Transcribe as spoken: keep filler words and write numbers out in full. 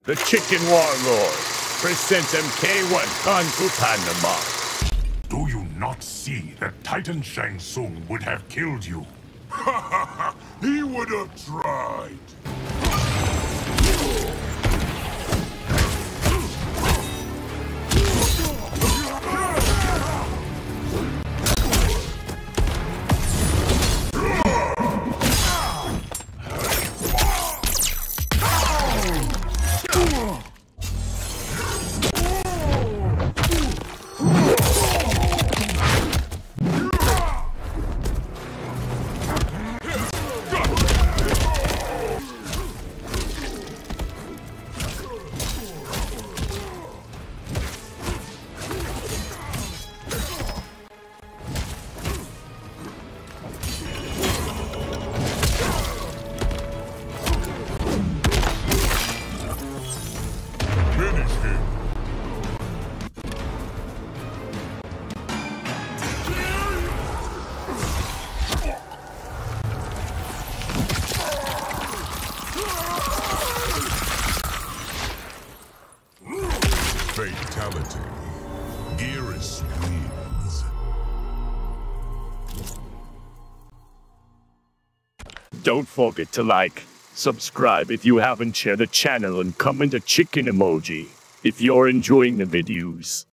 The Chicken Warlord presents M K one Kung Fu Panda mod. Do you not see that Titan Shang Tsung would have killed you? Ha ha ha! He would have tried! Fatality. Gearus wins. Don't forget to like, subscribe if you haven't, share the channel, and comment a chicken emoji if you're enjoying the videos.